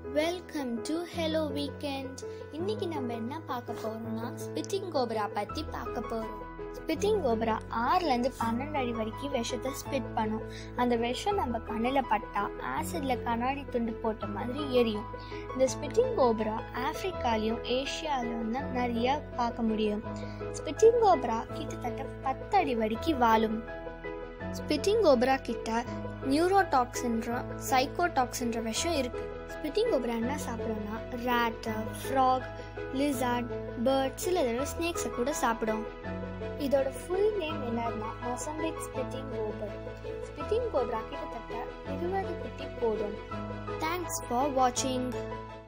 Welcome to hello weekend. இன்னைக்கு நம்ம என்ன பார்க்க போறோம்னா ஸ்பிட்டிங் கோப்ரா பற்றி பார்க்க போகிறோம். ஸ்பிட்டிங் கோப்ரா 6லேருந்து 12 அடி வரைக்கும் விஷத்தை ஸ்பிட் பண்ணும். அந்த விஷம் நம்ம கண்ணில் பட்டா ஆசிடில் கண்ணாடி துண்டு போட்ட மாதிரி எரியும். இந்த ஸ்பிட்டிங் கோப்ரா ஆப்பிரிக்காலையும் ஏஷியாலையும் தான் நிறைய பார்க்க முடியும். ஸ்பிட்டிங் கோப்ரா கிட்டத்தட்ட 10 அடி வரைக்கும் வாழும். ஸ்பிட்டிங் கோப்ரா கிட்ட நியூரோடாக்சின்ற சைக்கோடாக்சின்ற விஷம் இருக்கு. ஸ்பிட்டிங் கோப்ரா என்ன சாப்பிடும்னா ரேட், ஃப்ராக், லிசார்ட், பேர்ட், சில தடவை ஸ்னேக்ஸை கூட சாப்பிடும். இதோட ஃபுல் நேம் என்னன்னா Mozambique spitting cobra. Spitting cobra கிட்டத்தட்ட 20 குட்டி போடும். தேங்க்ஸ் ஃபார் வாட்சிங்.